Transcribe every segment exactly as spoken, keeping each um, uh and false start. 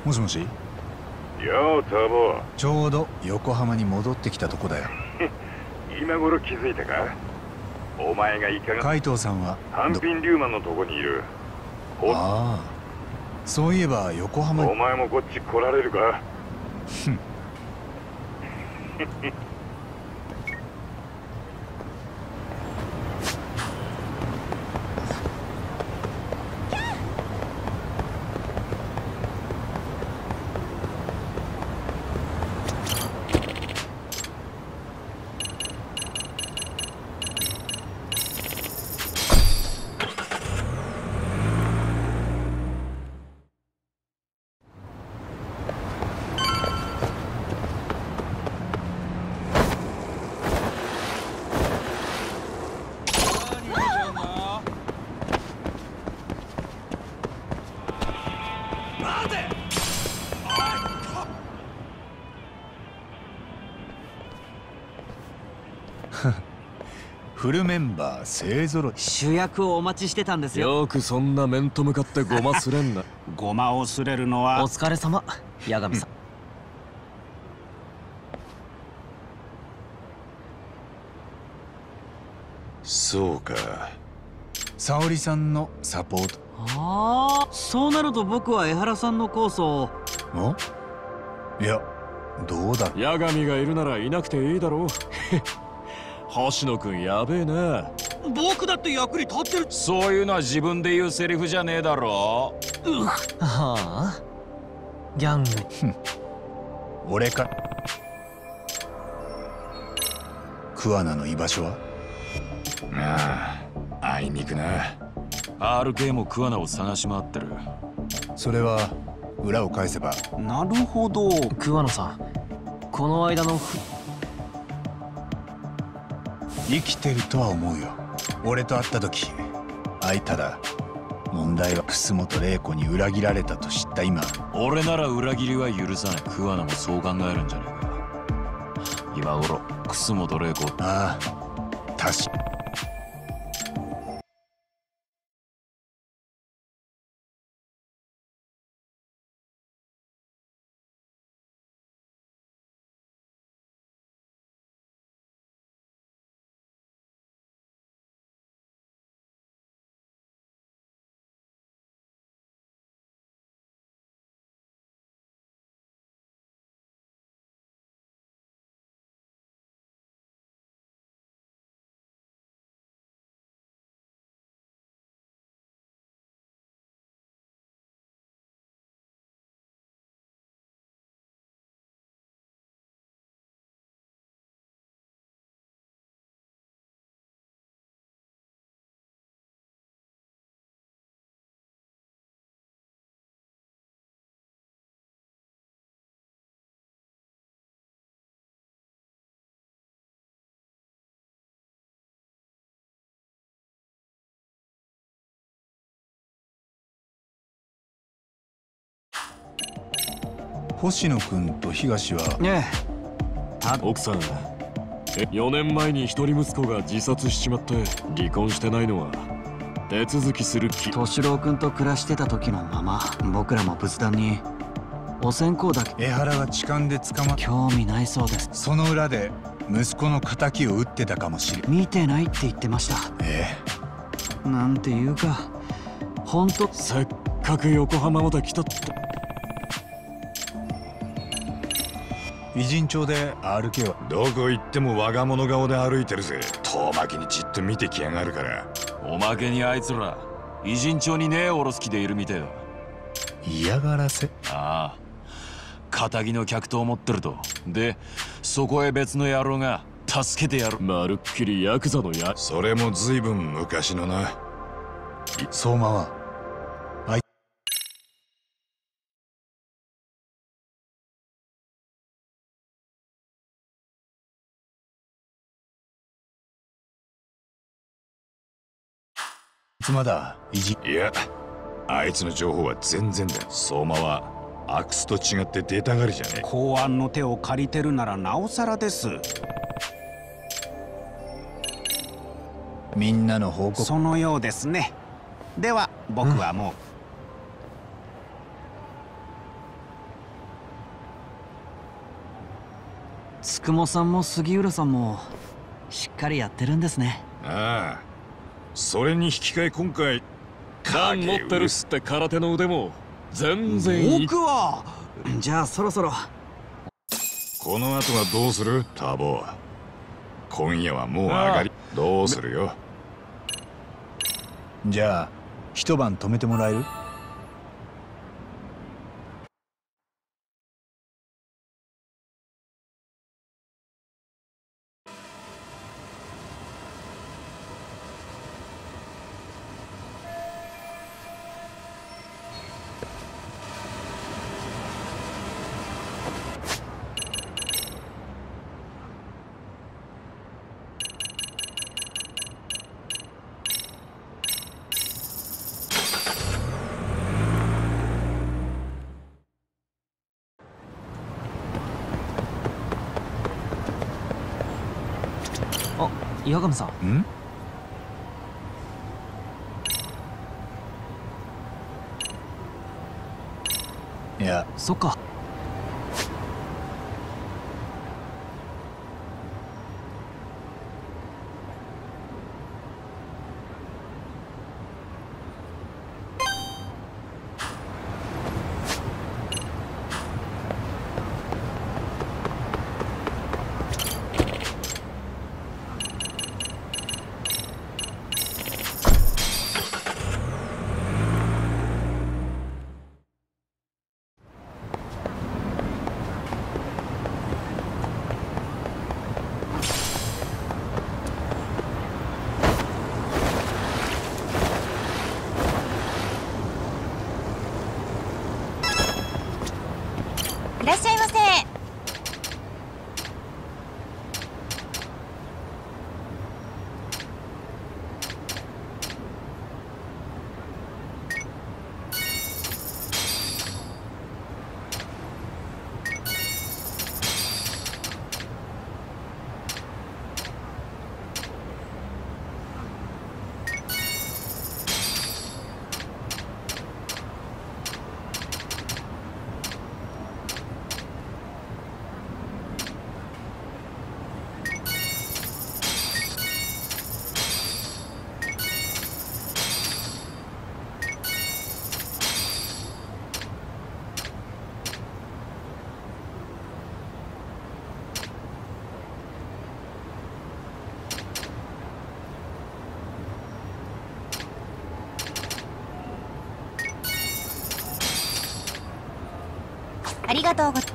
もしもし。 ようタボ。 ちょうど横浜に戻ってきたとこだよ。 今頃気づいたか。お前がいかが。 海藤さんはハンピン・リューマンのとこにいる。 ああ、そういえば横浜に。 お前もこっち来られるか。 ふん。フルメンバー勢ぞろい。 主役をお待ちしてたんですよ。 よくそんな面と向かってゴマすれんな。 ゴマをすれるのは。 お疲れ様、八神さん。 そうか。 沙織さんのサポート。 ああ、そうなると僕は江原さんのコースを。 お？いや、どうだ。 八神がいるならいなくていいだろう。星野くんやべえな。 僕だって役に立ってる。 そういうのは自分で言うセリフじゃねえだろ。 うはあ、ギャング。 俺か。桑名の居場所は？ ああ、あいにくな。 アールケー も桑名を探し回ってる。 それは裏を返せば。 なるほど。 桑野さん、この間の生きてるとは思うよ。俺と会った時、あいただ問題は楠本玲子に裏切られたと知った今。 俺なら裏切りは許さない。桑名もそう考えるんじゃねえか。今頃楠本玲子。 ああ、確か。星野君と東は。 ねえ、奥さん、え、よねんまえに一人息子が自殺しちまって離婚してないのは手続きする気。 敏郎君と暮らしてた時のまま、僕らも仏壇にお線香だけ。 江原が痴漢で捕まっ。 興味ないそうです。 その裏で息子の仇を撃ってたかもしれん。 見てないって言ってました。 ええ、なんていうか本当。 せっかく横浜まで来たって。 偉人町で アールケー はどこ行っても我が物顔で歩いてるぜ。遠巻きにじっと見てきやがるから。 おまけにあいつら偉人町にねえおろす気でいるみてえだ。 嫌がらせ。 ああ、仇の客と思ってると。でそこへ別の野郎が助けてやる。 まるっきりヤクザのや。 それも随分昔のな。 相馬はまだいじ。 いや、あいつの情報は全然だ。相馬はアクスと違って出たがりじゃねえ。 公安の手を借りてるならなおさらです。 みんなの報告。 そのようですね。では僕はもう、 つくもさんも杉浦さんもしっかりやってるんですね。 ああ、それに引き換え今回段持ってるっすって空手の腕も全然いい。 僕はじゃあそろそろ。 この後はどうするタボ。今夜はもう上がりどうするよ。 じゃあ一晩泊めてもらえる？ あ、八神さん。 ん？いや、 そっか。 いらっしゃいませ。ありがとうございます。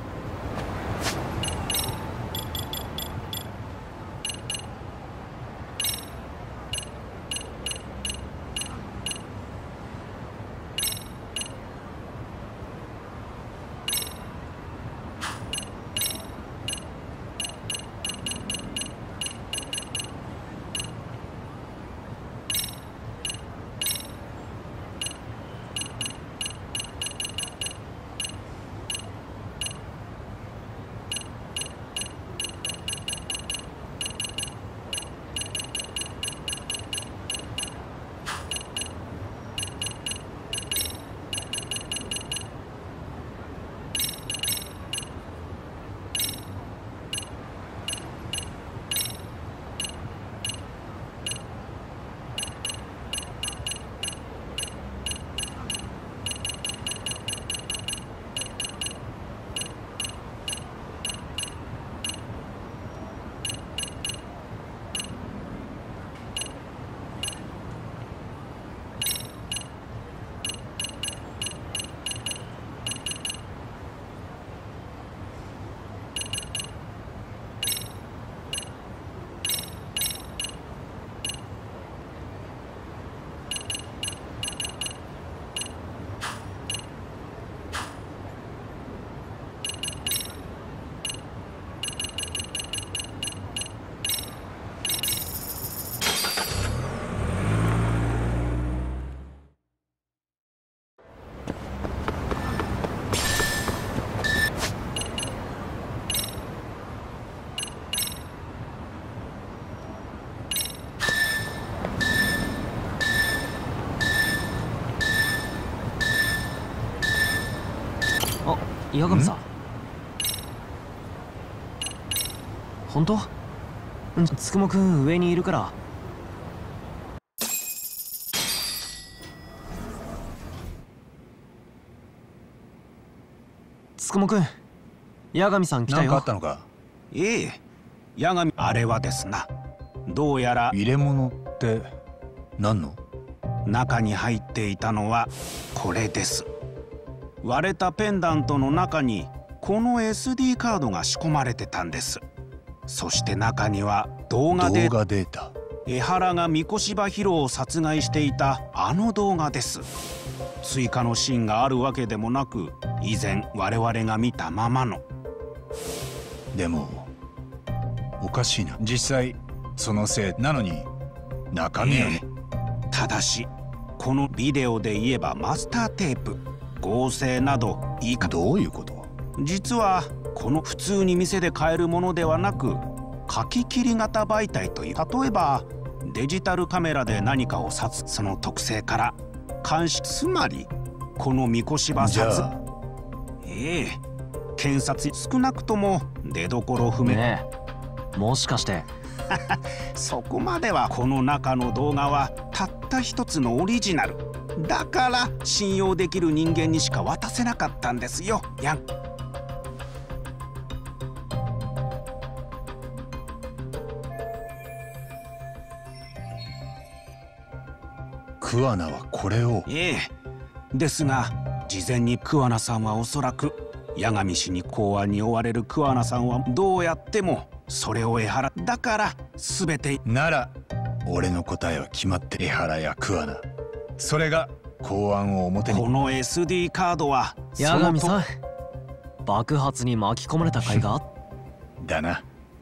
八神さん。 本当？うん、つくもくん上にいるから。つくもくん、八神さん来たよ。 何かあったのか？ ええ、八神、あれはですな、どうやら入れ物って何の？ 中に入っていたのはこれです。割れたペンダントの中にこの エスディー カードが仕込まれてたんです。そして中には動画で動画データ。 江原が三越場博を殺害していたあの動画です。追加のシーンがあるわけでもなく、以前我々が見たままの。 でもおかしいな。実際そのせいなのに中身はね、 ええ、ただしこのビデオで言えばマスターテープ、合成などいいか。 どういうこと？ 実はこの普通に店で買えるものではなく、書き切り型媒体という、例えばデジタルカメラで何かを撮、その特性から監視、つまりこの三越場殺、ええ、検察、少なくとも出どころ不明。 ねえ、もしかしてそこまでは。この中の動画はたった一つのオリジナルだから信用できる人間にしか渡せなかったんですよ、ヤン。 桑名はこれを。 ええ、ですが事前に桑名さんはおそらく八神氏に公安に追われる桑名さんはどうやってもそれを江原だから全てなら俺の答えは決まって、江原や桑名、それが公安を表に。 この エスディー カードは八神さん、爆発に巻き込まれた甲斐があっだな。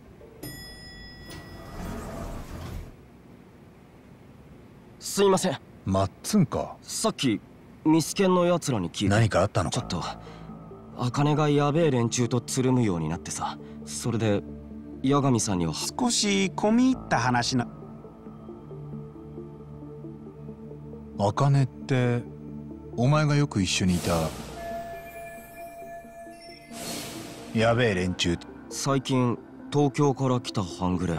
すいません。 まっつんか。 さっきミスケンのやつらに聞いた。 何かあったのか？ ちょっと茜がやべえ連中とつるむようになってさ、それで八神さんには少し込み入った話な。 茜ってお前がよく一緒にいたやべえ連中。 最近東京から来た半グレ。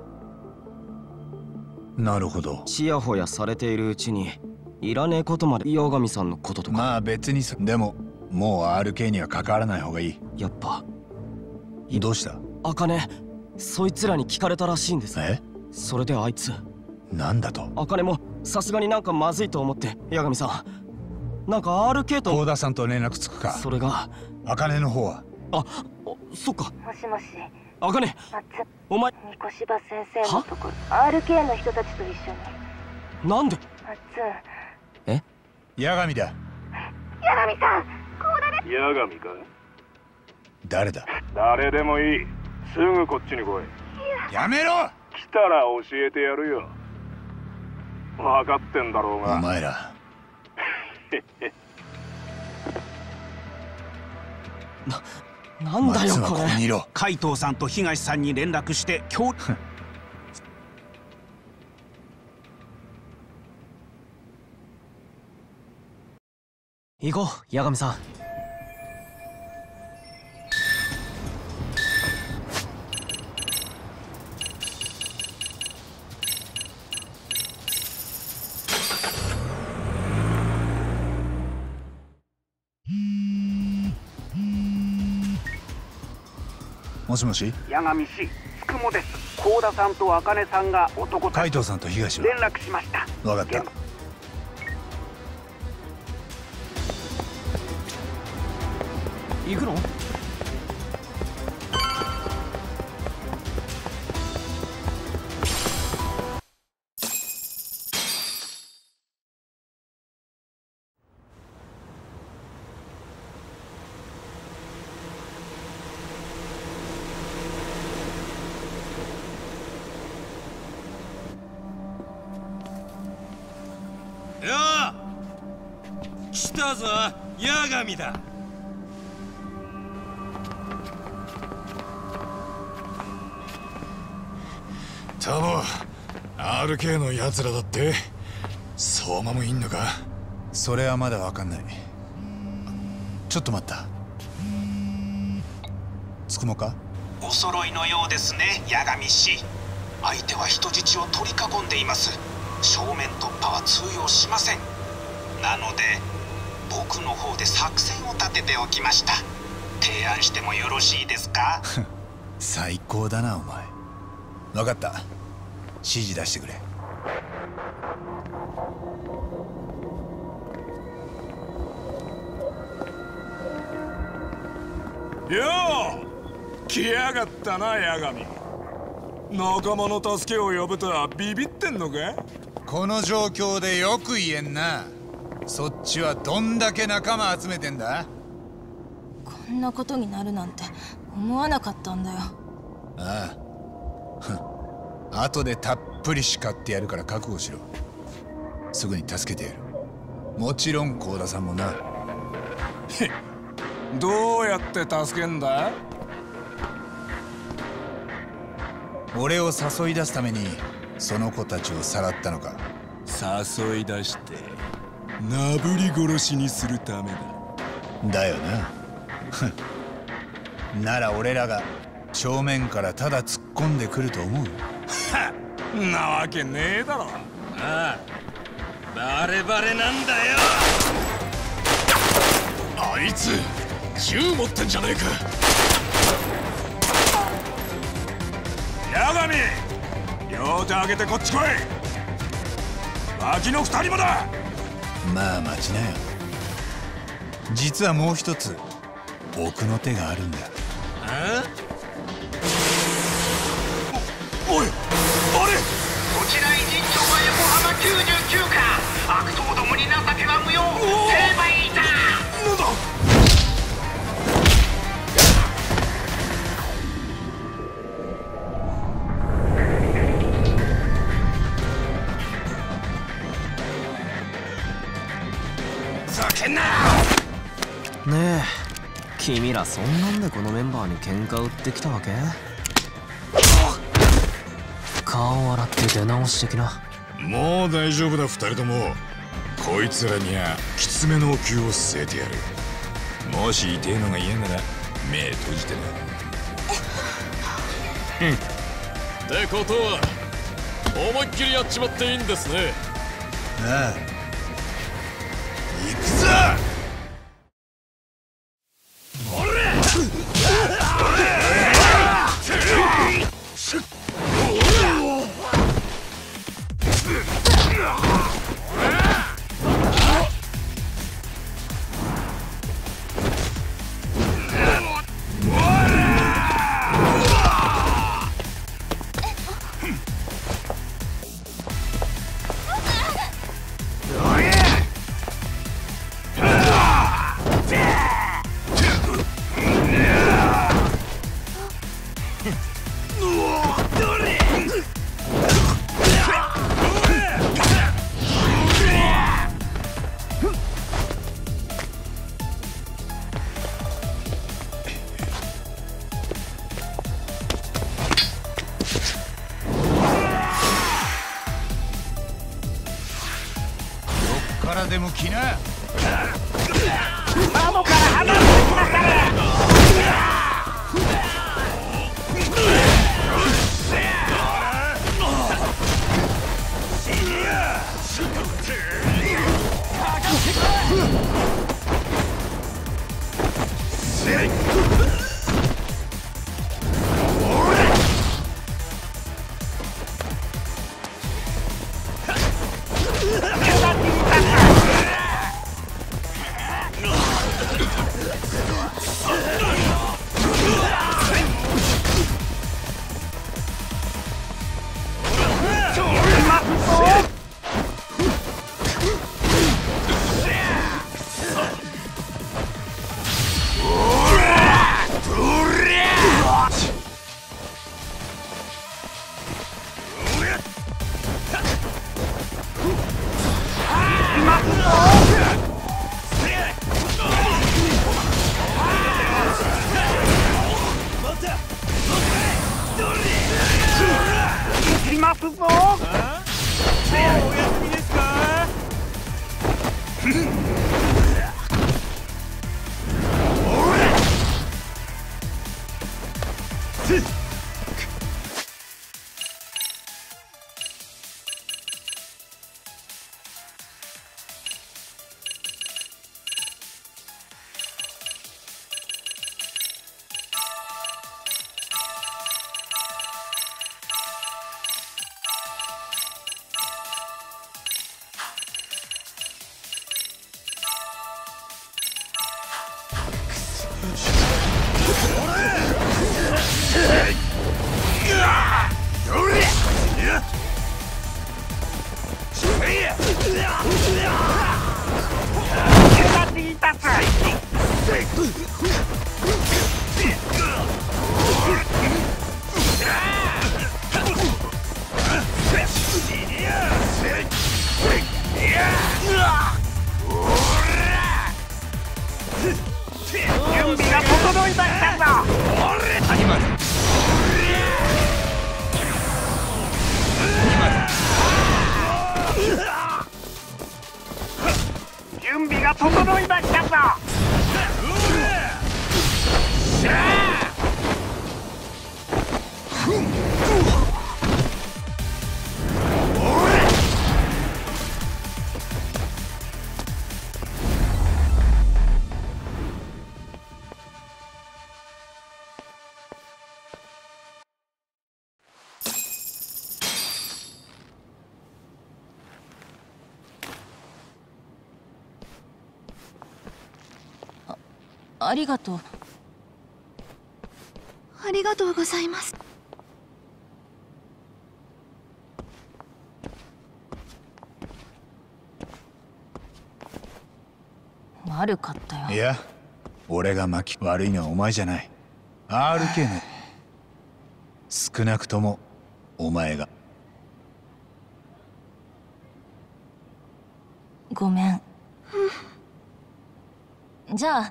なるほど。 ちやほやされているうちにいらねえことまで。八神さんのこととか。 まあ別にそでももう アールケー には関わらない方がいい。 やっぱどうした？ 茜、そいつらに聞かれたらしいんです。 え？ それであいつなんだと？ 茜もさすがになんかまずいと思って、八神さんなんか アールケー と幸田さんと連絡つくか？ それが茜の方は？ あ、そっか。 もしもし、 茜、お前三越場先生のところ アールケー の人たちと一緒に。 なんで？ まっつん。え？ 八神だ。 八神さん、こうだね。 八神か？ 誰だ？ 誰でもいい。すぐこっちに来い。 やめろ！ 来たら教えてやるよ。分かってんだろうが。 お前らな、 なんだよこれ。 海藤さんと東さんに連絡して今日行こう、八神さん。 もしもし。 八神氏、つくもです。幸田さんと茜さんが男たち。 海藤さんと東は連絡しました。 分かった。 行くの？ よー、来たぞ、八神だ。 タボ、アールケー のやつらだって。相馬もいんのか？ それはまだわかんない。ちょっと待った。つくもか？ お揃いのようですね、八神氏。相手は人質を取り囲んでいます。正面突破は通用しません。なので僕の方で作戦を立てておきました。提案してもよろしいですか？ 最高だなお前。分かった、指示出してくれ。 よう来やがったな八神。仲間の助けを呼ぶとはビビってんのか？ この状況でよく言えんな。そっちはどんだけ仲間集めてんだ？ こんなことになるなんて思わなかったんだよ。 ああ後でたっぷり叱ってやるから覚悟しろ。すぐに助けてやる。もちろん幸田さんもな。 どうやって助けんだ？ 俺を誘い出すためにその子たちをさらったのか？ 誘い出してなぶり殺しにするためだ。 だよな。なら俺らが正面からただ突っ込んでくると思う？ なわけねえだろ。 ああ、バレバレなんだよ。 あいつ銃持ってんじゃねえか。 八神、両手上げてこっち来い。脇の二人もだ。 まあ待ちなよ。実はもう一つ奥の手があるんだ。 あお、おい、あれ。 こちら偉人町は横浜きゅうじゅうきゅうか。悪党どもに情けは無用。成敗いた。 なんだ。 ねえ、君らそんなんでこのメンバーに喧嘩売ってきたわけ？顔洗って出直してきな。 もう大丈夫だ二人とも。こいつらにはきつめのお灸を据えてやる。もし痛えのが嫌なら目閉じてな。 ってことは思いっきりやっちまっていいんですね。 ああ、行くぞ。からでも来な。 窓から離れてきなされ。 手立ちいたす。準備が整いましたぞ。 谷まで準備が整いましたぞ。 ありがとう。 ありがとうございます。 悪かったよ。 いや、俺が巻き悪いのはお前じゃない。 アールケー ね。少なくともお前が。 ごめん。じゃあ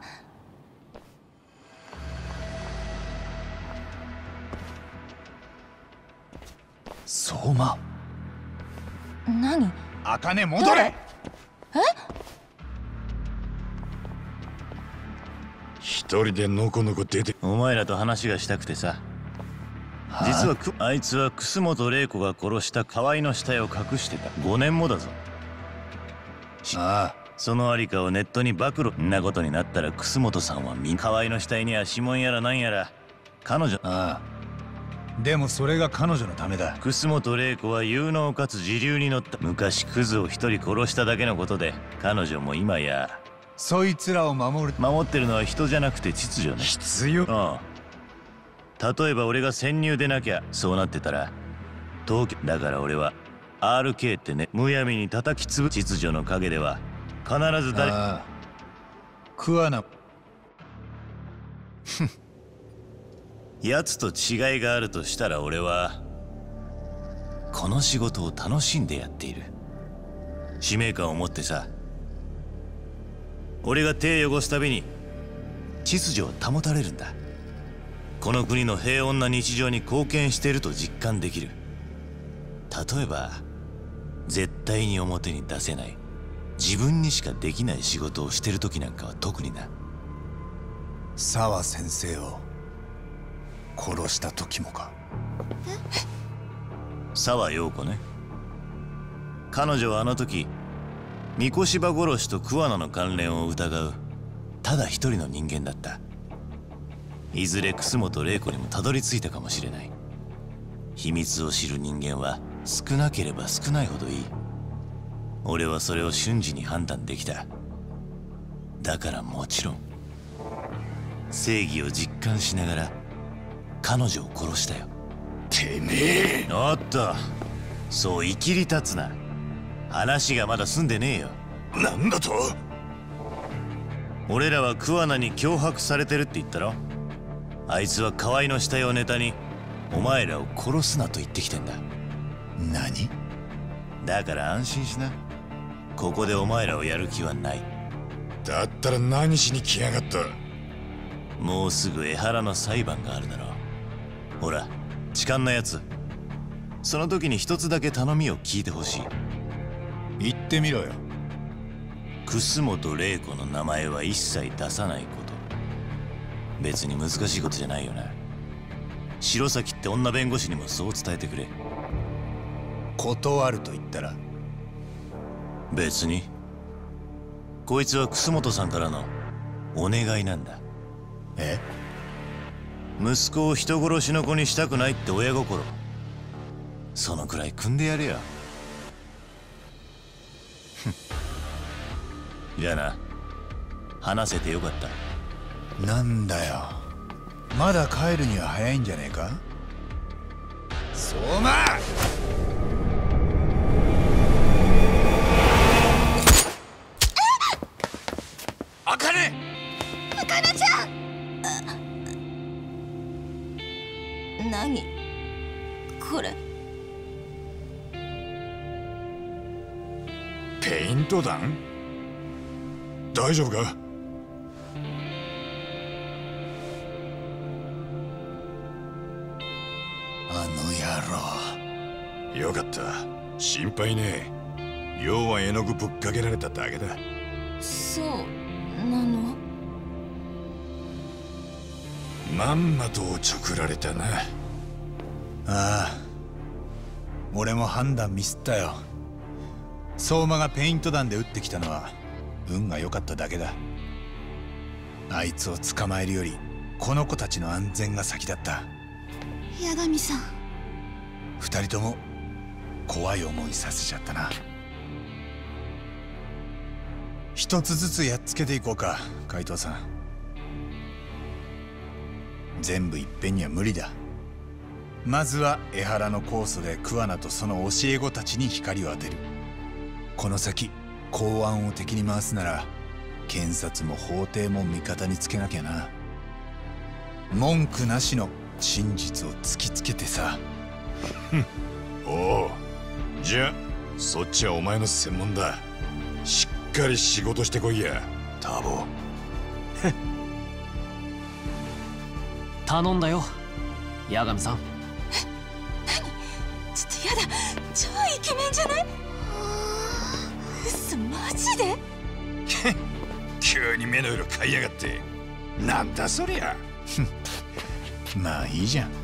相馬。 何？ 茜戻れ。 え？ 一人でのこのこ出て。 お前らと話がしたくてさ。実はくあいつは楠本玲子が殺した河合の死体を隠してた。ごねんもだぞ。 ああ、 そのありかをネットに暴露なことになったら楠本さんはみん河合の死体には指紋やらなんやら彼女。 ああ、でもそれが彼女のためだ。 楠本玲子は有能かつ自流に乗った。昔クズを一人殺しただけのことで彼女も今やそいつらを守る。 守ってるのは人じゃなくて秩序ね。 必要。 ああ、例えば俺が潜入でなきゃそうなってたら東京だから俺は アールケー ってね、むやみに叩きつぶ秩序の陰では必ず誰。 ああ、桑名。 奴と違いがあるとしたら俺はこの仕事を楽しんでやっている。使命感を持ってさ。俺が手を汚すたびに秩序は保たれるんだ。この国の平穏な日常に貢献していると実感できる。例えば絶対に表に出せない自分にしかできない仕事をしてる時なんかは特にな。 沢先生を殺した時もか。 沢陽子ね。彼女はあの時三越柴殺しと桑名の関連を疑うただ一人の人間だった。いずれ楠本玲子にもたどり着いたかもしれない。秘密を知る人間は少なければ少ないほどいい。俺はそれを瞬時に判断できた。だからもちろん正義を実感しながら彼女を殺したよ。 てめえ。 おっと、そういきり立つな。話がまだ済んでねえよ。 なんだと？ 俺らは桑名に脅迫されてるって言ったろ。あいつは河合の死体をネタにお前らを殺すなと言ってきてんだ。 何？ だから安心しな。ここでお前らをやる気はない。 だったら何しに来やがった？ もうすぐ江原の裁判があるだろう。ほら痴漢なやつ、その時に一つだけ頼みを聞いてほしい。 言ってみろよ。 楠本玲子の名前は一切出さないこと。別に難しいことじゃないよな。白崎って女弁護士にもそう伝えてくれ。 断ると言ったら？ 別に。こいつは楠本さんからのお願いなんだ。 え？ 息子を人殺しの子にしたくないって親心、そのくらい汲んでやれよ。じゃあな、話せてよかった。 なんだよ、まだ帰るには早いんじゃねえか。相馬！ ペイント弾？大丈夫か？ あの野郎。よかった。心配ねえ。要は絵の具ぶっかけられただけだ。 そうなの？ まんまとおちょくられたな。 ああ、俺も判断ミスったよ。相馬がペイント弾で撃ってきたのは運が良かっただけだ。あいつを捕まえるよりこの子たちの安全が先だった。 八神さん、 二人とも怖い思いさせちゃったな。一つずつやっつけていこうか、海藤さん。全部いっぺんには無理だ。まずは江原の酵素で桑名とその教え子たちに光を当てる。この先公安を敵に回すなら検察も法廷も味方につけなきゃな。文句なしの真実を突きつけてさ。 おう、じゃあそっちはお前の専門だ。しっかり仕事してこいや、ターボ。 頼んだよ、八神さん。 ちょっとやだ、超イケメンじゃない？嘘、マジで？ 急に目の色変えやがって。なんだそりゃ。 まあいいじゃん。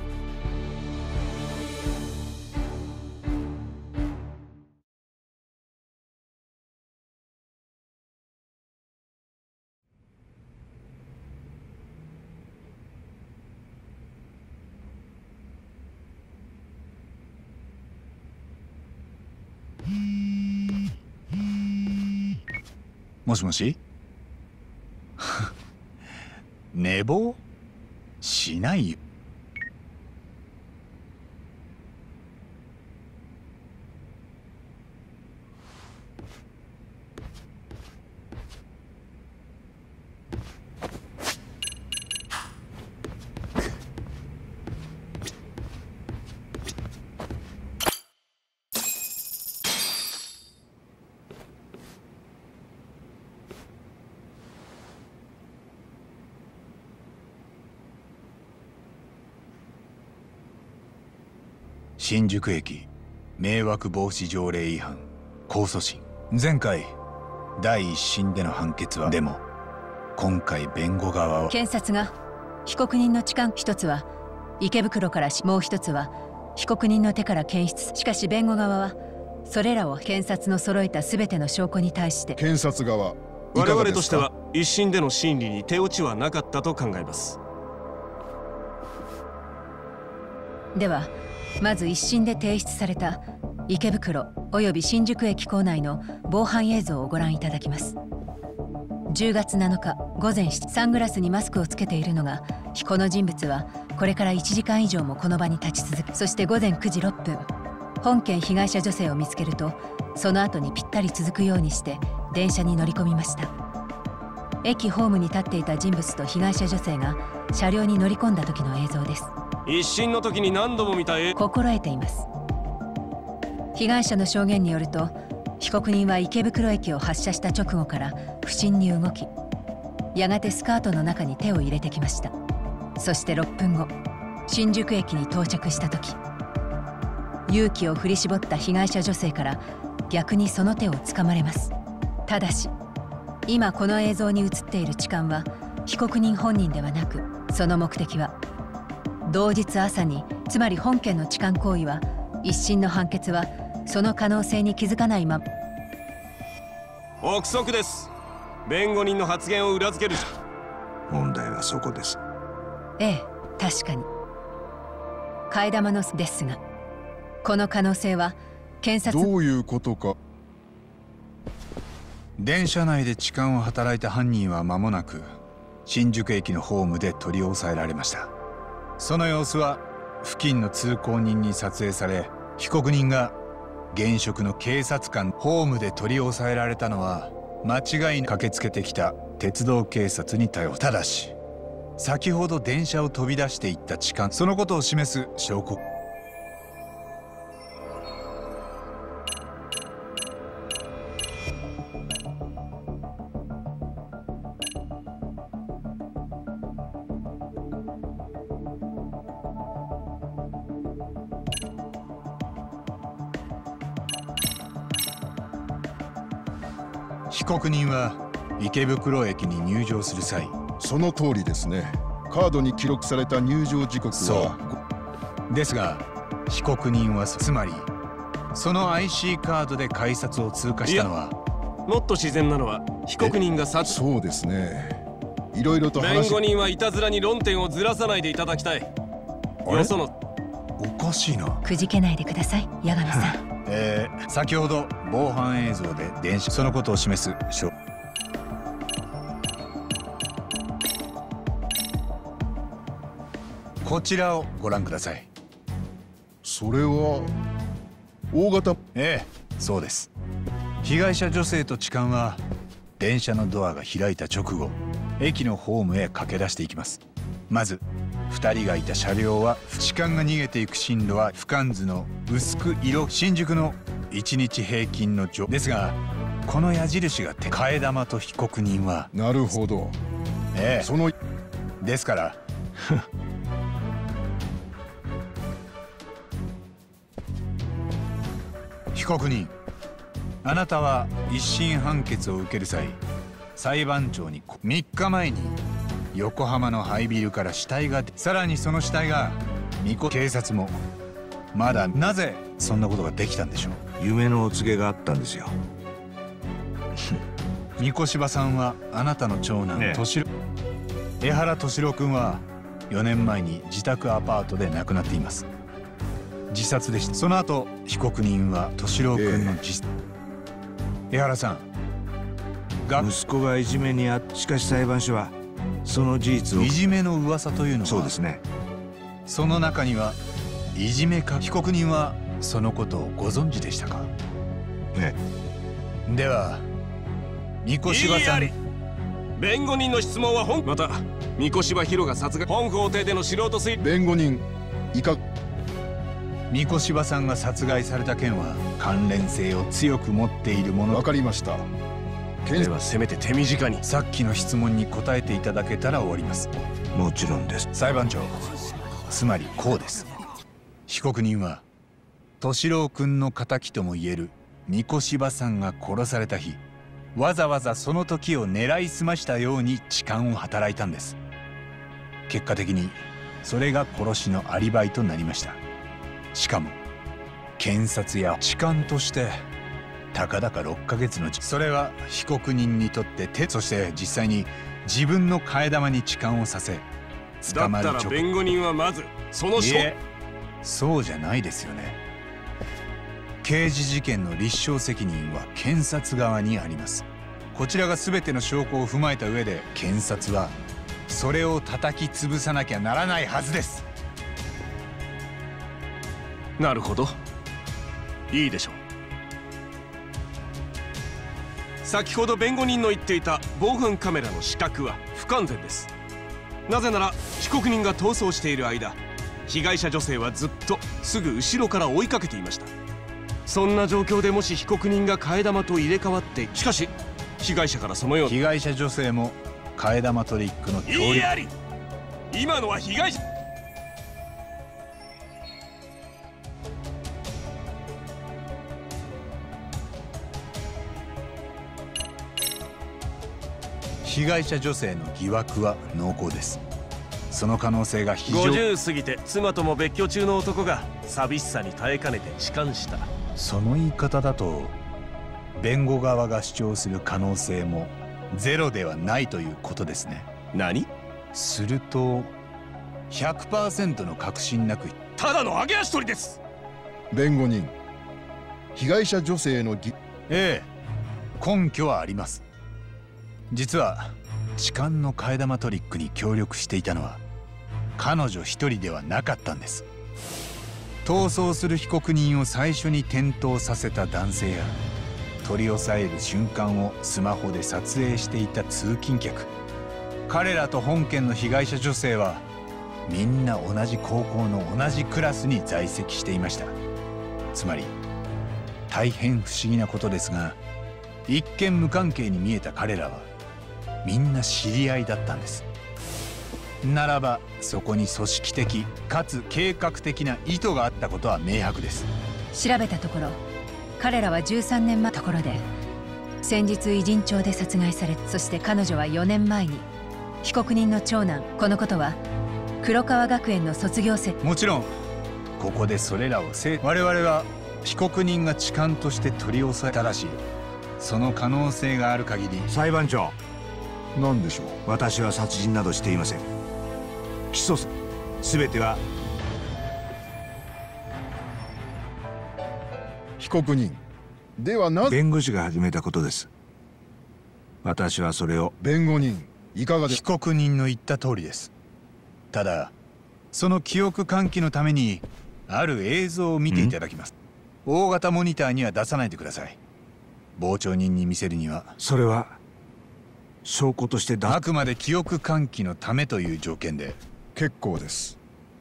もしもし。寝坊しないよ。新宿駅迷惑防止条例違反控訴審。前回第一審での判決はでも今回弁護側は検察が被告人の痴漢一つは池袋からし、もう一つは被告人の手から検出。しかし弁護側はそれらを検察の揃えた全ての証拠に対して検察側我々としては一審での審理に手落ちはなかったと考えます。 ではまず一審で提出された池袋および新宿駅構内の防犯映像をご覧いただきます。じゅうがつなのか午前しちじ、サングラスにマスクをつけているのがこの人物はこれからいちじかん以上もこの場に立ち続け、そして午前くじろっぷん本件被害者女性を見つけるとその後にぴったり続くようにして電車に乗り込みました。駅ホームに立っていた人物と被害者女性が車両に乗り込んだ時の映像です。 一審の時に何度も見た絵心得ています。被害者の証言によると被告人は池袋駅を発車した直後から不審に動き、やがてスカートの中に手を入れてきました。そしてろっぷんご新宿駅に到着した時、勇気を振り絞った被害者女性から逆にその手をつかまれます。ただし今この映像に映っている痴漢は被告人本人ではなく、その目的は同日朝に、つまり本件の痴漢行為は一審の判決はその可能性に気づかないまま。 憶測です。弁護人の発言を裏付ける。 問題はそこです。 ええ、確かに替え玉のですが、この可能性は検察どういうことか。 電車内で痴漢を働いた犯人は間もなく新宿駅のホームで取り押さえられました。その様子は付近の通行人に撮影され、被告人が現職の警察官ホームで取り押さえられたのは間違いなく駆けつけてきた鉄道警察に頼る。ただし先ほど電車を飛び出していった痴漢、そのことを示す証拠。 被告人は池袋駅に入場する際、 その通りですね。カードに記録された入場時刻はそうですが、被告人はつまりその アイシー カードで改札を通過したのは、 もっと自然なのは被告人が殺そうですね。いろいろと話。 弁護人はいたずらに論点をずらさないでいただきたい。よそのおかしいな。 くじけないでください、八神さん。 えー、先ほど防犯映像で電車そのことを示す証こちらをご覧ください。 それは大型。 ええ、そうです。被害者女性と痴漢は電車のドアが開いた直後、駅のホームへ駆け出していきます。まずふたりがいた車両は、痴漢が逃げていく進路は俯瞰図の薄く色、新宿のいちにち平均の上ですが、この矢印が替え玉と被告人は。 なるほど。 ええ、 そのですから被告人、あなたは一審判決を受ける際、裁判長にみっかまえに横浜の廃ビルから死体が出、さらにその死体がみこ警察もまだ、なぜそんなことができたんでしょう。 夢のお告げがあったんですよ。 三越柴さんはあなたの長男、ね、敏郎江原敏郎君はよねんまえに自宅アパートで亡くなっています。自殺でした。その後被告人は敏郎君の自殺、えー、江原さんが息子がいじめにあっしかし裁判所はその事実を。 いじめの噂というのは。 そうですね。 その中にはいじめか。被告人はそのことをご存知でしたか。 ええ。では三越柴さん、 弁護人の質問は本。また三越柴博が殺害。本法廷での素人推。 弁護人いか。 三越柴さんが殺害された件は関連性を強く持っているもの。 わかりました。 ではせめて手短に。 さっきの質問に答えていただけたら終わります。 もちろんです。 裁判長、つまりこうです。被告人は敏郎君の敵とも言える三越柴さんが殺された日、わざわざその時を狙いすましたように痴漢を働いたんです。結果的にそれが殺しのアリバイとなりました。しかも検察や痴漢としてたかだかろっかげつの。それは被告人にとって手、そして実際に自分の替え玉に痴漢をさせ捕まる直後。 だったら弁護人はまずその。 いえ、そうじゃないですよね。刑事事件の立証責任は検察側にあります。こちらが全ての証拠を踏まえた上で、検察はそれを叩き潰さなきゃならないはずです。 なるほど、いいでしょう。先ほど弁護人の言っていた防犯カメラの死角は不完全です。なぜなら被告人が逃走している間、被害者女性はずっとすぐ後ろから追いかけていました。そんな状況でもし被告人が替え玉と入れ替わって、しかし被害者からそのように。 被害者女性も替え玉トリックの協力。 いいあり。今のは被害者。 被害者女性の疑惑は濃厚です。その可能性が非常。 ごじゅう過ぎて妻とも別居中の男が寂しさに耐えかねて痴漢した。 その言い方だと弁護側が主張する可能性もゼロではないということですね。 何？ すると ひゃくパーセント の確信なく。 ただの揚げ足取りです。 弁護人、被害者女性のぎええ、根拠はあります。実は痴漢の替え玉トリックに協力していたのは彼女一人ではなかったんです。逃走する被告人を最初に転倒させた男性や、取り押さえる瞬間をスマホで撮影していた通勤客、彼らと本件の被害者女性はみんな同じ高校の同じクラスに在籍していました。つまり大変不思議なことですが、一見無関係に見えた彼らはみんな知り合いだったんです。ならばそこに組織的かつ計画的な意図があったことは明白です。 調べたところ、彼らはじゅうさんねんまえのところで先日偉人町で殺害され、そして彼女はよねんまえに被告人の長男。このことは黒川学園の卒業生。 もちろんここでそれらをせ我々は被告人が痴漢として取り押さえたらしい。その可能性がある限り。 裁判長、 何でしょう。 私は殺人などしていません。起訴す全ては被告人ではなぜ弁護士が始めたことです。私はそれを。 弁護人いかがですか。被告人の言った通りです。ただその記憶喚起のためにある映像を見ていただきます。大型モニターには出さないでください。傍聴人に見せるには。 それは証拠としてあくまで記憶喚起のためという条件で。 結構です。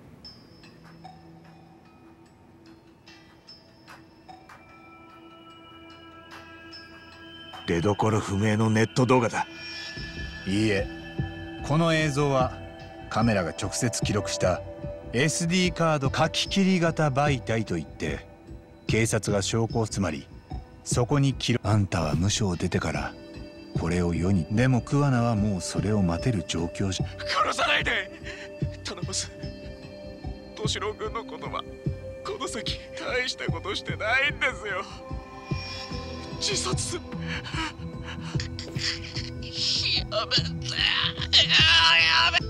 出どころ不明のネット動画だ。 いいえ、この映像はカメラが直接記録した エスディー カード書き切り型媒体といって、警察が証拠を、つまりそこに記録。あんたは無所を出てからこれを世に。でも桑名はもうそれを待てる状況じゃ。 殺さないで頼みます。敏郎君のことはこの先大したことしてないんですよ。自殺する。やめて、やめ。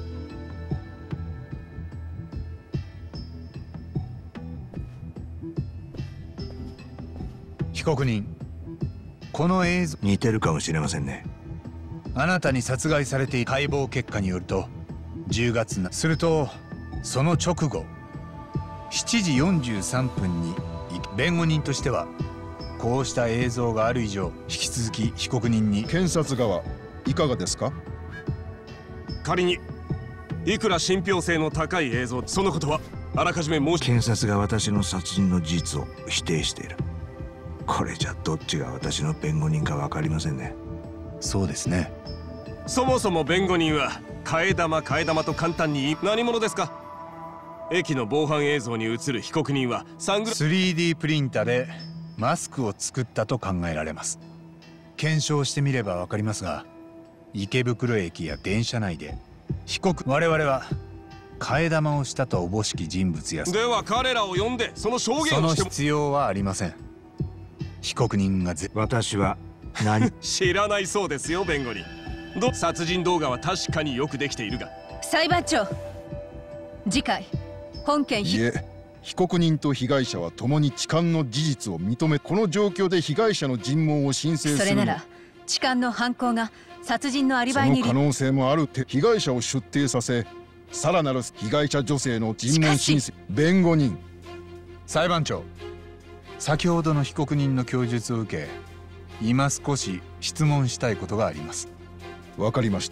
被告人、この映像似てるかもしれませんね。 あなたに殺害されている解剖結果によるとじゅうがつな。するとその直後しちじよんじゅうさんぷんに弁護人としてはこうした映像がある以上、引き続き被告人に。 検察側いかがですか。 仮にいくら信憑性の高い映像、そのことはあらかじめ申し。 検察が私の殺人の事実を否定している。これじゃどっちが私の弁護人か分かりませんね。 そうですね。 そもそも弁護人は替え玉替え玉と簡単に言い、何者ですか。駅の防犯映像に映る被告人はサングラススリーディー プリンターでマスクを作ったと考えられます。検証してみれば分かりますが、池袋駅や電車内で被告我々は替え玉をしたとおぼしき人物や。 では彼らを呼んでその証言をしても。 も。 その必要はありません。被告人がぜ私は何知らないそうですよ弁護人。ど殺人動画は確かによくできているが。 裁判長、次回本件。 いえ、被告人と被害者は共に痴漢の事実を認め、この状況で被害者の尋問を申請する。 それなら痴漢の犯行が殺人のアリバイに。 その可能性もあるって。被害者を出廷させ、さらなる被害者女性の尋問申請。弁護人。 裁判長、先ほどの被告人の供述を受け、今少し質問したいことがあります。 わかりました。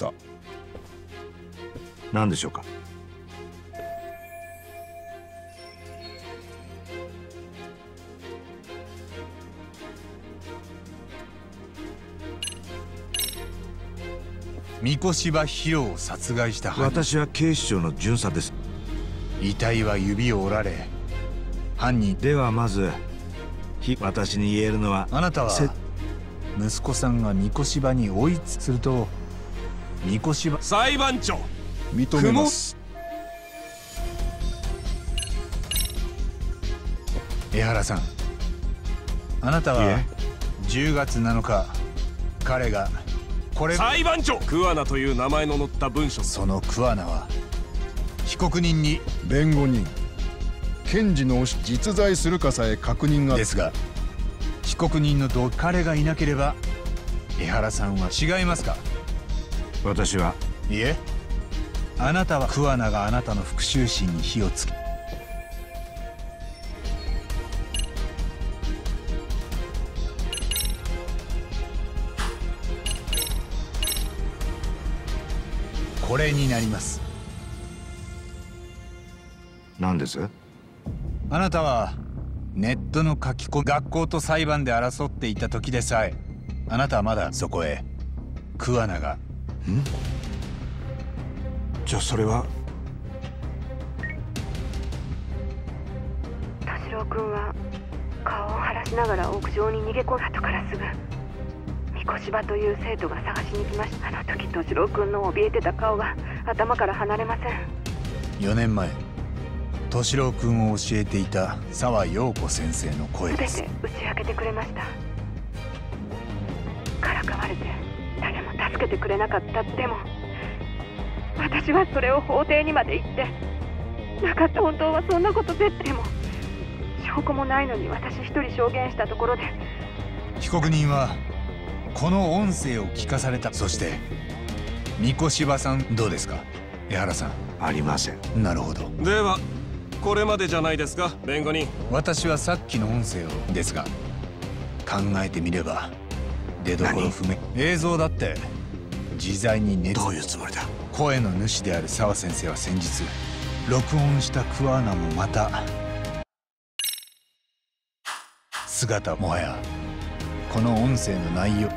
何でしょうか。 三越柴博を殺害した犯人。 私は警視庁の巡査です。 遺体は指を折られ、犯人。 ではまず私に言えるのは、 あなたは息子さんが三越柴に追いつすると三越柴。 裁判長、 認めます。 江原さん、あなたはじゅうがつなのか彼がこれ。 裁判長、桑名という名前の載った文書。 その桑名は被告人に。 弁護人、検事の実在するかさえ確認が。 ですが被告人の同彼がいなければ江原さんは。違いますか。 私は。 いえ、あなたは桑名があなたの復讐心に火をつけ。これになります。 何です？ あなたはネットの書き込み、学校と裁判で争っていた時でさえ、あなたはまだそこへ桑名が。 ん？じゃあそれは。 敏郎君は顔を晴らしながら屋上に逃げ込んだ後からすぐ三三越場という生徒が探しに来ました。あの時敏郎君の怯えてた顔が頭から離れません。 よねんまえ敏郎君を教えていた沢陽子先生の声です。 全て打ち明けてくれました。からかわれて誰も助けてくれなかった。でも私はそれを法廷にまで行ってなかった。本当はそんなこと絶対。でも証拠もないのに私一人証言したところで被告人はこの音声を聞かされた。そして三越場さんどうですか江原さん。 ありません。 なるほど。 ではこれまでじゃないですか弁護人。 私はさっきの音声をですが、考えてみれば出どころ不明。映像だって自在に熱。 どういうつもりだ。 声の主である沢先生は先日録音した桑名もまた姿。もはやこの音声の内容。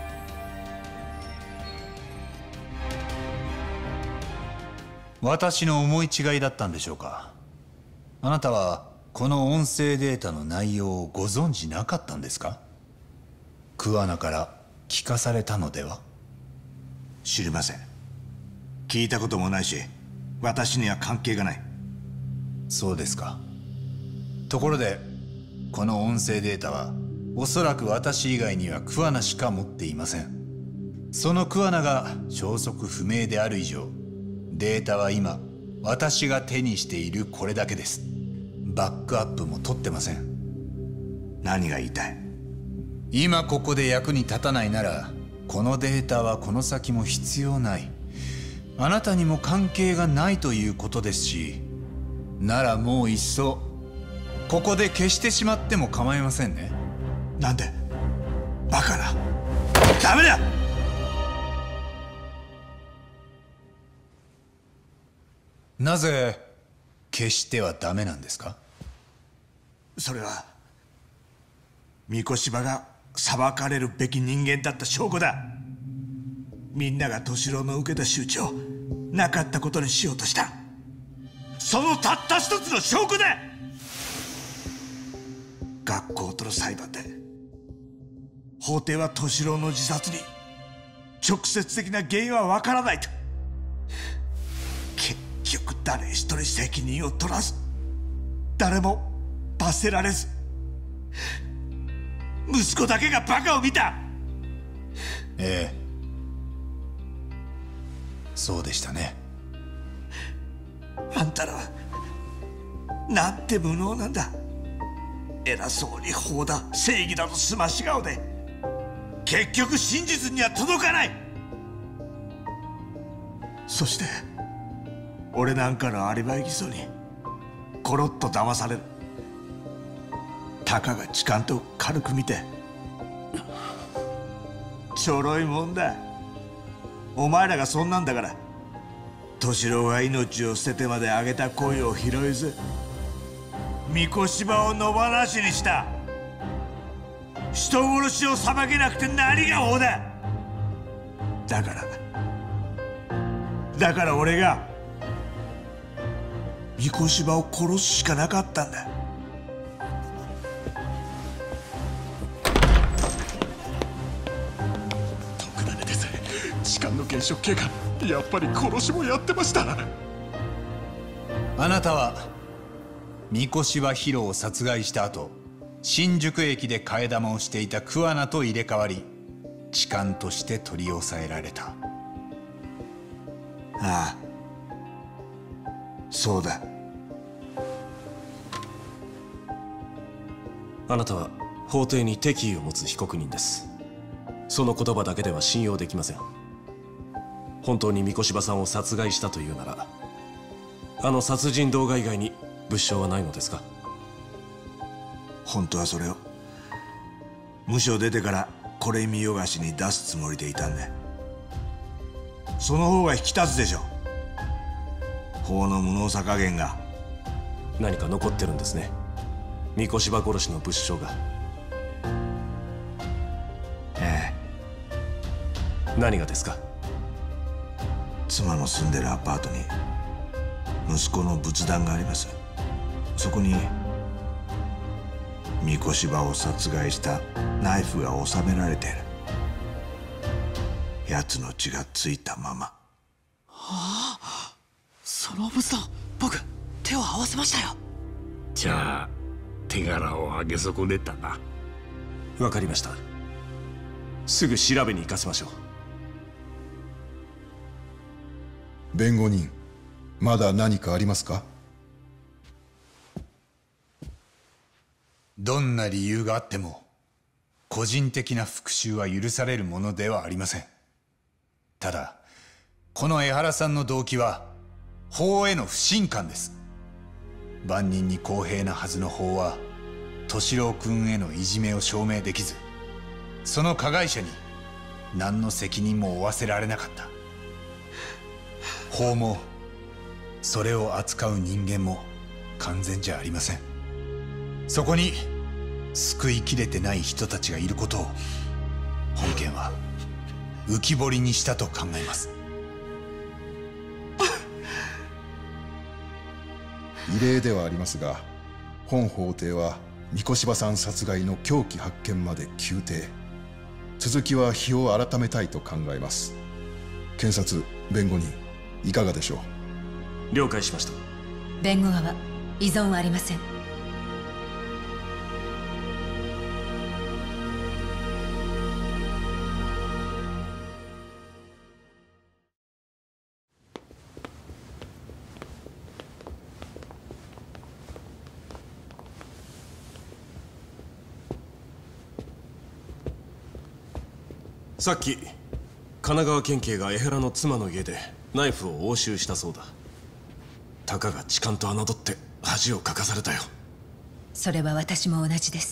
私の思い違いだったんでしょうか。あなたはこの音声データの内容をご存じなかったんですか。桑名から聞かされたのでは。 知りません。聞いたこともないし私には関係がない。 そうですか。ところでこの音声データはおそらく私以外には桑名しか持っていません。その桑名が消息不明である以上、データは今私が手にしているこれだけです。バックアップも取ってません。 何が言いたい。 今ここで役に立たないならこのデータはこの先も必要ない。あなたにも関係がないということですし、ならもういっそここで消してしまっても構いませんね。 なんで。バカな。ダメだ。 なぜ消してはダメなんですか。 それは三越場が裁かれるべき人間だった証拠だ。みんなが敏郎の受けた仕打ちをなかったことにしようとした、そのたった一つの証拠だ。学校との裁判で法廷は敏郎の自殺に直接的な原因は分からないと。結局誰一人責任を取らず、誰も罰せられず、息子だけがバカを見た。 ええ、そうでしたね。 あんたらはなんて無能なんだ。偉そうに法だ正義だとすまし顔で結局真実には届かない。そして俺なんかのアリバイ偽装にコロッと騙される。たかが痴漢と軽く見てちょろいもんだ。お前らがそんなんだから敏郎が命を捨ててまであげた恋を拾えず三越場を野放しにした。人殺しを裁けなくて何が法だ。だからだから俺が三越場を殺すしかなかったんだ。 徳田でさえ痴漢の現職警官、やっぱり殺しもやってました。 あなたは三越場ヒロを殺害した後、新宿駅で替え玉をしていた桑名と入れ替わり痴漢として取り押さえられた。 ああ、そうだ。 あなたは法廷に敵意を持つ被告人です。その言葉だけでは信用できません。本当に三越場さんを殺害したというなら、あの殺人動画以外に物証はないのですか。 本当はそれを無所出てからこれ見よがしに出すつもりでいたんだ。その方が引き立つでしょ。法の無能さ加減が。 何か残ってるんですね、三越場殺しの物証が。 ええ。何がですか。 妻の住んでるアパートに息子の仏壇があります。そこに三越場を殺害したナイフが収められている。 奴の血がついたまま。 はあ、そのブスと僕手を合わせましたよ。 じゃあ手柄を上げ損ねたな。 わかりました。すぐ調べに行かせましょう。 弁護人、まだ何かありますか？ どんな理由があっても個人的な復讐は許されるものではありません。ただこの江原さんの動機は法への不信感です。万人に公平なはずの法は敏郎君へのいじめを証明できず、その加害者に何の責任も負わせられなかった。法もそれを扱う人間も完全じゃありません。そこに救いきれてない人たちがいることを本件は浮き彫りにしたと考えます。 異例ではありますが、本法廷は三越柴さん殺害の凶器発見まで休廷。続きは日を改めたいと考えます。検察、弁護人、いかがでしょう？了解しました。 弁護側、異存はありません。 さっき神奈川県警が江原の妻の家でナイフを押収したそうだ。たかが痴漢と侮って恥をかかされたよ。 それは私も同じです。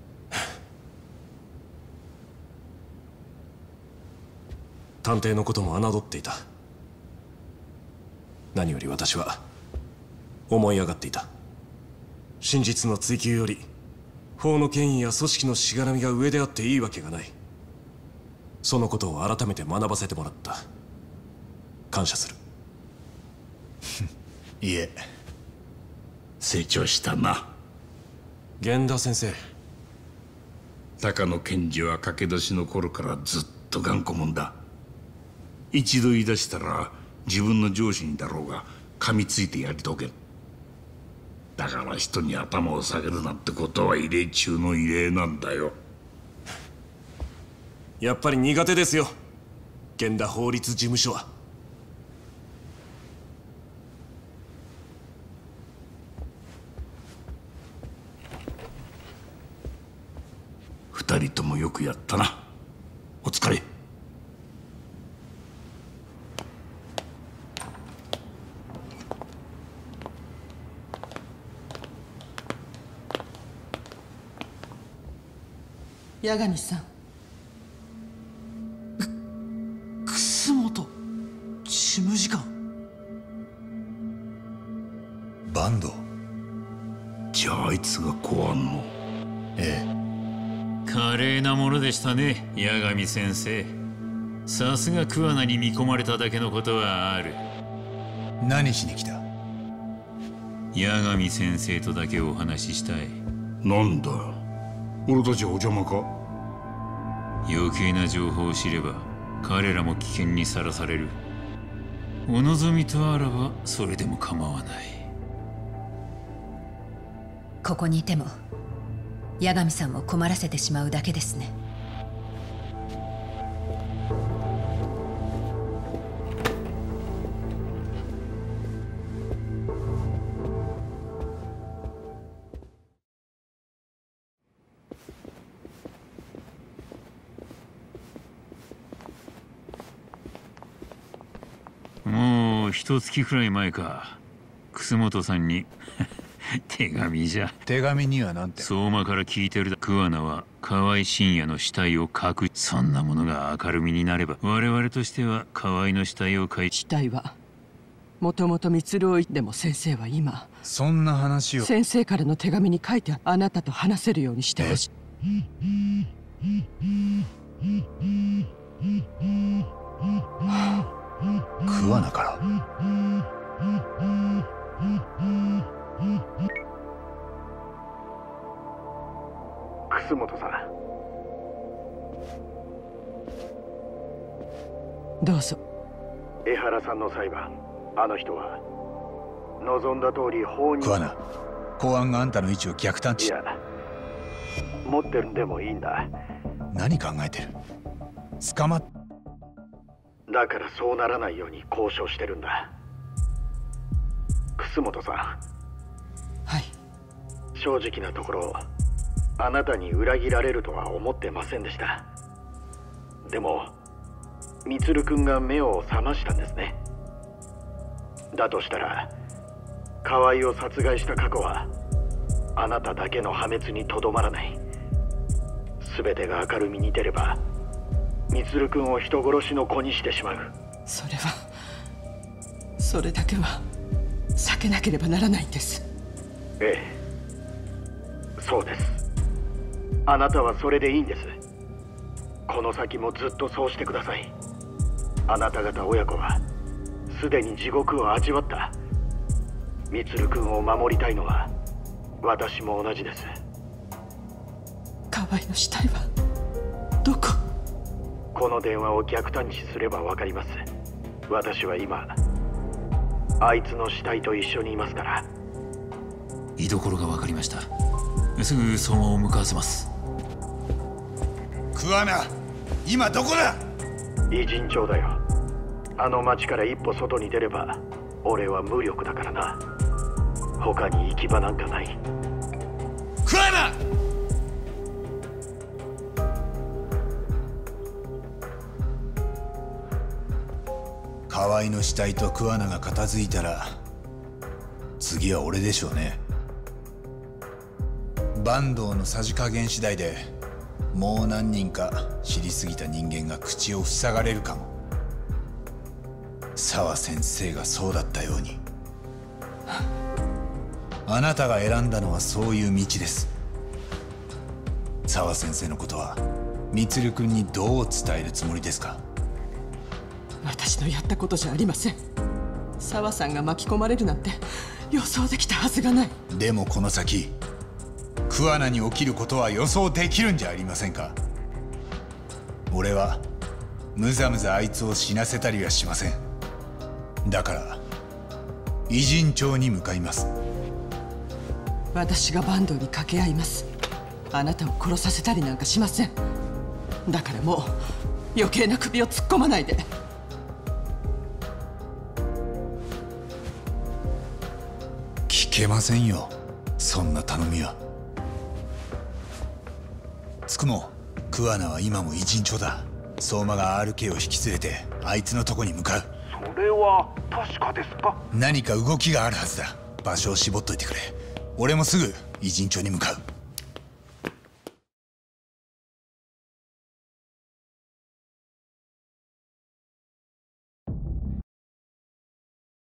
探偵のことも侮っていた。何より私は思い上がっていた。真実の追求より法の権威や組織のしがらみが上であっていいわけがない。そのことを改めて学ばせてもらった。感謝する。 いえ、 成長したな。 源田先生。 高野検事は駆け出しの頃からずっと頑固もんだ。一度言い出したら自分の上司にだろうが噛みついてやり遂げる。だから人に頭を下げるなんてことは異例中の異例なんだよ。 やっぱり苦手ですよ、源田法律事務所は。 二人ともよくやったな。お疲れ。 八神さん、楠本事務次官。 坂東。 じゃああいつが公安の。 ええ。 華麗なものでしたね、八神先生。さすが桑名に見込まれただけのことはある。 何しに来た？ 八神先生とだけお話ししたい。 なんだ、俺たちお邪魔か？ 余計な情報を知れば彼らも危険にさらされる。お望みとあらばそれでも構わない。 ここにいても八神さんを困らせてしまうだけですね。 もう一月くらい前か、楠本さんに手紙じゃ。 手紙にはなんて？ 相馬から聞いてるだ。桑名は河合信也の死体を隠し、そんなものが明るみになれば我々としては河合の死体を書い死体はもともと満を言っても、先生は今そんな話を先生からの手紙に書いてあなたと話せるようにしてほしい。 桑名から。 楠本さん、 どうぞ。 江原さんの裁判、あの人は望んだ通り法に。 桑名、公安があんたの位置を逆探知。 いや、持ってるんでもいいんだ。 何考えてる？捕まっだからそうならないように交渉してるんだ。楠本さん。 はい。 正直なところ、あなたに裏切られるとは思ってませんでした。でも充君が目を覚ましたんですね。だとしたら河合を殺害した過去はあなただけの破滅にとどまらない。全てが明るみに出れば充君を人殺しの子にしてしまう。 それはそれだけは避けなければならないんです。 ええ、そうです。あなたはそれでいいんです。この先もずっとそうしてください。あなた方親子はすでに地獄を味わった。充君を守りたいのは私も同じです。 河合の死体はどこ？ この電話を逆探知すればわかります。私は今あいつの死体と一緒にいますから。 居所が分かりました。すぐ相馬を向かわせます。 桑名、今どこだ？ 偉人町だよ。あの町から一歩外に出れば俺は無力だからな。他に行き場なんかない。 桑名！河合の死体と桑名が片付いたら次は俺でしょうね。坂東のさじ加減次第でもう何人か知りすぎた人間が口を塞がれるかも。沢先生がそうだったように。あなたが選んだのはそういう道です。沢先生のことは充君にどう伝えるつもりですか？ 私のやったことじゃありません。沢さんが巻き込まれるなんて予想できたはずがない。 でもこの先桑名に起きることは予想できるんじゃありませんか。俺はむざむざあいつを死なせたりはしません。だから偉人町に向かいます。 私が坂東に掛け合います。あなたを殺させたりなんかしません。だからもう余計な首を突っ込まないで。 聞けませんよ、そんな頼みは。つくも桑名は今も偉人町だ。相馬が アールケー を引き連れてあいつのとこに向かう。 それは確かですか？ 何か動きがあるはずだ。場所を絞っといてくれ。俺もすぐ偉人町に向かう。